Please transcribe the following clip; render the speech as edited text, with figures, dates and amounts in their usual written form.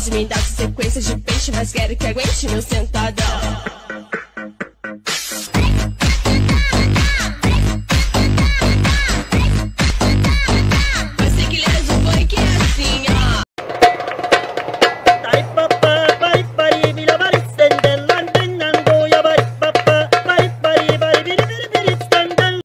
pode me dar sequência de peixe, mas quero que aguente meu sentadão.